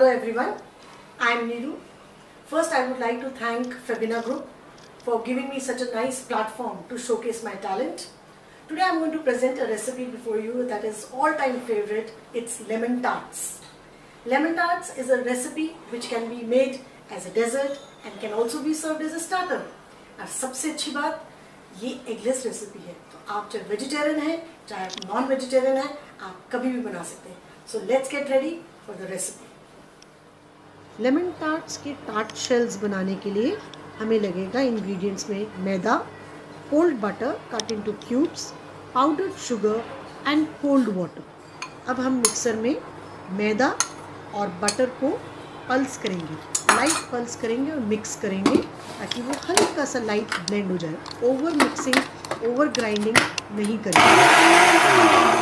Hello everyone, I am Neeru. First I would like to thank Febina Group for giving me such a nice platform to showcase my talent. Today I am going to present a recipe before you that is all-time favorite. It's lemon tarts. Lemon tarts is a recipe which can be made as a dessert and can also be served as a starter. और सबसे अच्छी बात ये eggless recipe है, तो आप चाहे vegetarian हैं चाहे आप नॉन वेजिटेरियन हैं, आप कभी भी बना सकते हैं. So let's get ready for the recipe. Lemon tarts के टार्ट शेल्स बनाने के लिए हमें लगेगा इंग्रेडिएंट्स में मैदा, cold butter cut into cubes, powdered sugar and cold water. अब हम मिक्सर में मैदा और बटर को पल्स करेंगे, लाइट पल्स करेंगे और मिक्स करेंगे ताकि वो हल्का सा लाइट ब्लेंड हो जाए. ओवर मिक्सिंग, ओवर ग्राइंडिंग नहीं करेंगे.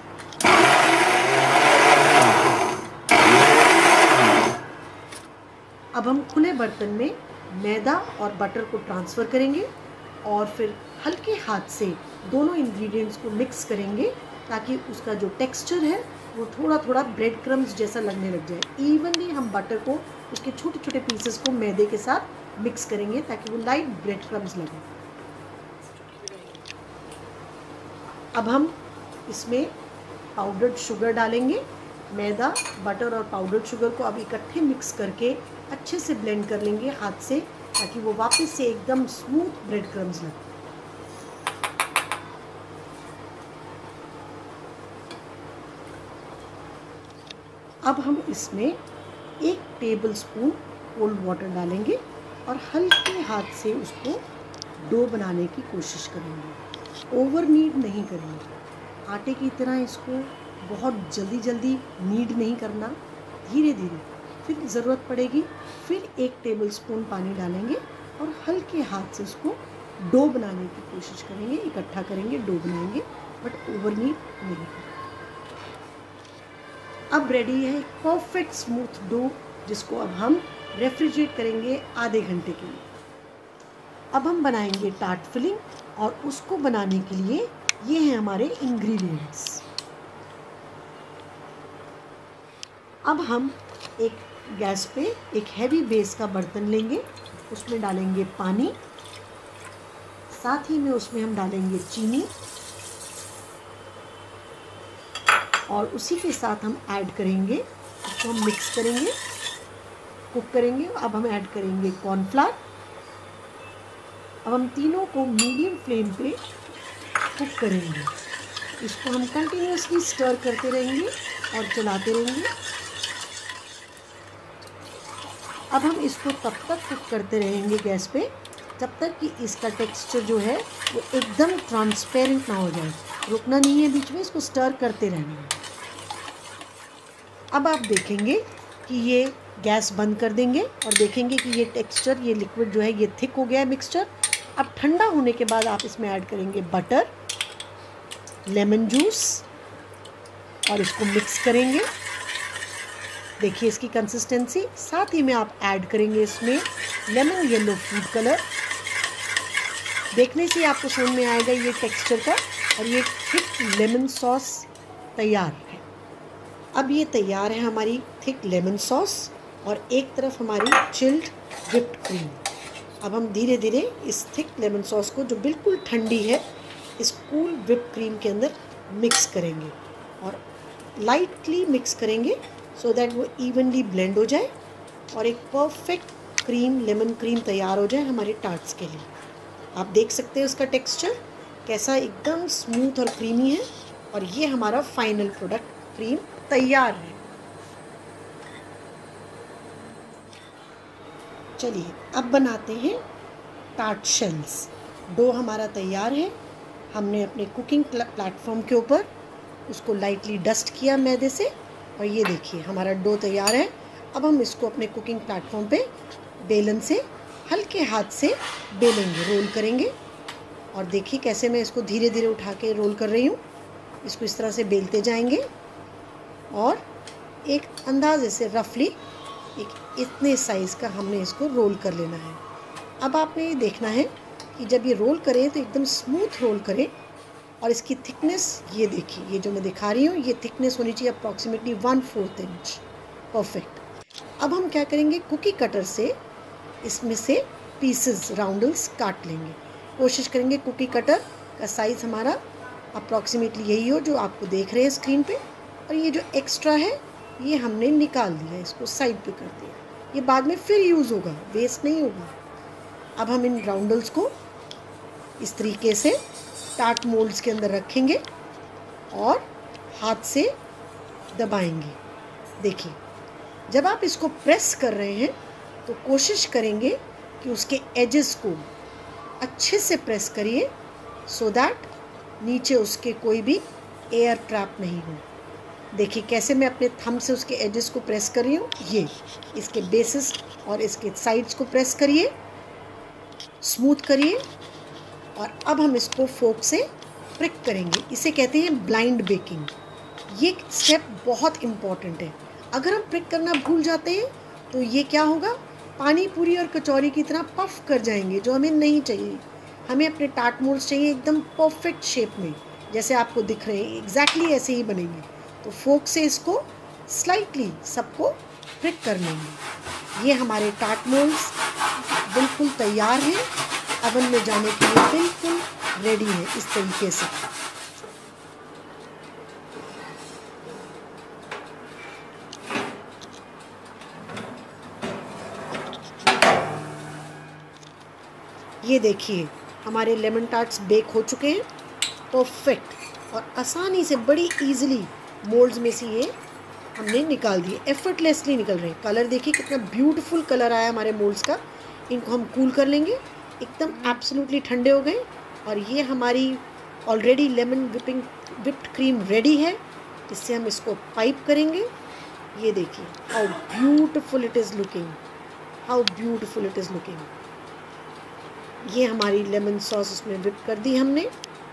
अब हम खुले बर्तन में मैदा और बटर को ट्रांसफ़र करेंगे और फिर हल्के हाथ से दोनों इंग्रेडिएंट्स को मिक्स करेंगे ताकि उसका जो टेक्सचर है वो थोड़ा थोड़ा ब्रेड क्रम्स जैसा लगने लग जाए. इवनली हम बटर को उसके छोटे छोटे पीसेस को मैदे के साथ मिक्स करेंगे ताकि वो लाइट ब्रेड क्रम्स लगे. अब हम इसमें पाउडर्ड शुगर डालेंगे. मैदा, बटर और पाउडर्ड शुगर को अब इकट्ठे मिक्स करके अच्छे से ब्लेंड कर लेंगे हाथ से ताकि वो वापस से एकदम स्मूथ ब्रेड क्रम्स लगे. अब हम इसमें 1 टेबलस्पून कोल्ड वाटर डालेंगे और हल्के हाथ से उसको डो बनाने की कोशिश करेंगे. ओवर नीड नहीं करेंगे. आटे की तरह इसको बहुत जल्दी जल्दी नीड नहीं करना, धीरे धीरे. फिर ज़रूरत पड़ेगी फिर 1 टेबलस्पून पानी डालेंगे और हल्के हाथ से उसको डो बनाने की कोशिश करेंगे, इकट्ठा करेंगे, डो बनाएंगे, बट ओवर नीड नहीं करेंगे. अब रेडी है एक परफेक्ट स्मूथ डो जिसको अब हम रेफ्रिजरेट करेंगे आधे घंटे के लिए. अब हम बनाएंगे टार्ट फिलिंग और उसको बनाने के लिए ये हैं हमारे इंग्रेडिएंट्स. अब हम एक गैस पे एक हैवी बेस का बर्तन लेंगे, उसमें डालेंगे पानी, साथ ही में उसमें हम डालेंगे चीनी और उसी के साथ हम ऐड करेंगे, उसको हम मिक्स करेंगे, कुक करेंगे. अब हम ऐड करेंगे कॉर्नफ्लावर. अब हम तीनों को मीडियम फ्लेम पे कुक करेंगे. इसको हम कंटिन्यूसली स्टर करते रहेंगे और चलाते रहेंगे. अब हम इसको तब तक कुक करते रहेंगे गैस पे जब तक कि इसका टेक्सचर जो है वो एकदम ट्रांसपेरेंट ना हो जाए. रुकना नहीं है, बीच में इसको स्टर करते रहना है. अब आप देखेंगे कि ये गैस बंद कर देंगे और देखेंगे कि ये टेक्सचर, ये लिक्विड जो है ये थिक हो गया है मिक्सचर. अब ठंडा होने के बाद आप इसमें ऐड करेंगे बटर, लेमन जूस और इसको मिक्स करेंगे. देखिए इसकी कंसिस्टेंसी. साथ ही में आप ऐड करेंगे इसमें लेमन येलो फूड कलर. देखने से आपको समझ में आएगा ये टेक्सचर का. और ये थिक लेमन सॉस तैयार है. अब ये तैयार है हमारी थिक लेमन सॉस और एक तरफ हमारी चिल्ड व्हिप्ड क्रीम. अब हम धीरे धीरे इस थिक लेमन सॉस को जो बिल्कुल ठंडी है इस कूल व्हिप्ड क्रीम के अंदर मिक्स करेंगे और लाइटली मिक्स करेंगे सो दैट वो इवनली ब्लेंड हो जाए और एक परफेक्ट क्रीम, लेमन क्रीम तैयार हो जाए हमारे टार्ट्स के लिए. आप देख सकते हैं उसका टेक्सचर कैसा एकदम स्मूथ और क्रीमी है. और ये हमारा फाइनल प्रोडक्ट क्रीम तैयार है. चलिए अब बनाते हैं टार्ट शेल्स. डो हमारा तैयार है. हमने अपने कुकिंग प्लेटफॉर्म के ऊपर उसको लाइटली डस्ट किया मैदे से और ये देखिए हमारा डो तैयार है. अब हम इसको अपने कुकिंग प्लेटफॉर्म पे बेलन से हल्के हाथ से बेलेंगे, रोल करेंगे. और देखिए कैसे मैं इसको धीरे धीरे उठा के रोल कर रही हूँ. इसको इस तरह से बेलते जाएंगे और एक अंदाजे से रफली एक इतने साइज़ का हमने इसको रोल कर लेना है. अब आपने ये देखना है कि जब ये रोल करें तो एकदम स्मूथ रोल करें और इसकी थिकनेस ये देखिए, ये जो मैं दिखा रही हूँ ये थिकनेस होनी चाहिए अप्रॉक्सीमेटली 1/4 इंच. परफेक्ट. अब हम क्या करेंगे, कुकी कटर से इसमें से पीसेस राउंडल्स काट लेंगे। कोशिश करेंगे कुकी कटर का साइज़ हमारा अप्रॉक्सीमेटली यही हो जो आपको देख रहे हैं स्क्रीन पे। और ये जो एक्स्ट्रा है ये हमने निकाल दिया, इसको साइड पे कर दिया। ये बाद में फिर यूज़ होगा, वेस्ट नहीं होगा। अब हम इन राउंडल्स को इस तरीके से टार्ट मोल्ड्स के अंदर रखेंगे और हाथ से दबाएंगे। देखिए, जब आप इसको प्रेस कर रहे हैं तो कोशिश करेंगे कि उसके एजेस को अच्छे से प्रेस करिए सो दैट नीचे उसके कोई भी एयर ट्रैप नहीं हो। देखिए कैसे मैं अपने थंब से उसके एजेस को प्रेस कर रही हूँ। ये इसके बेसिस और इसके साइड्स को प्रेस करिए, स्मूथ करिए। और अब हम इसको फोक से प्रिक करेंगे। इसे कहते हैं ब्लाइंड बेकिंग। ये स्टेप बहुत इम्पॉर्टेंट है। अगर हम प्रिक करना भूल जाते हैं तो ये क्या होगा, पानी पूरी और कचौरी की तरह पफ कर जाएंगे, जो हमें नहीं चाहिए। हमें अपने टार्ट मोल्ड्स चाहिए एकदम परफेक्ट शेप में, जैसे आपको दिख रहे हैं एग्जैक्टली ऐसे ही बनेंगे। तो फोक से इसको स्लाइटली सबको प्रिक कर लेंगे। ये हमारे टार्ट मोल्ड्स बिल्कुल तैयार हैं, अवन में जाने के लिए बिल्कुल रेडी है इस तरीके से। ये देखिए हमारे लेमन टार्ट्स बेक हो चुके हैं परफेक्ट, और आसानी से बड़ी इजीली मोल्ड्स में से ये हमने निकाल दिए, एफर्टलेसली निकल रहे हैं। कलर देखिए कितना ब्यूटीफुल कलर आया हमारे मोल्ड्स का। इनको हम कूल कर लेंगे, एकदम एब्सोल्युटली ठंडे हो गए। और ये हमारी already lemon whipped cream ready है। इससे हम इसको पाइप करेंगे। ये देखिए how beautiful it is looking, how beautiful it is looking. ये हमारी लेमन सॉस उसमें विप कर दी हमने।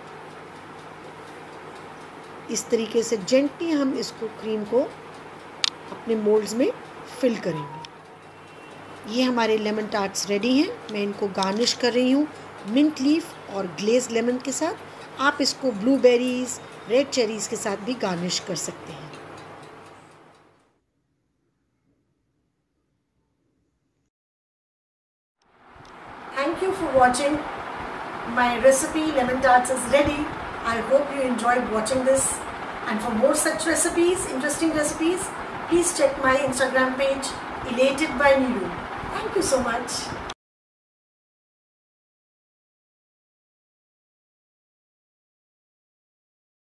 इस तरीके से जेंटली हम इसको क्रीम को अपने मोल्ड्स में फिल करेंगे। ये हमारे लेमन टार्ट्स रेडी हैं। मैं इनको गार्निश कर रही हूँ मिंट लीफ और ग्लेज लेमन के साथ। आप इसको ब्लूबेरीज, रेड चेरीज़ के साथ भी गार्निश कर सकते हैं। Thank you for watching. My recipe lemon tarts is ready. I hope you enjoyed watching this. And for more such recipes, interesting recipes, please check my Instagram page, Elated by Neeru. Thank you so much.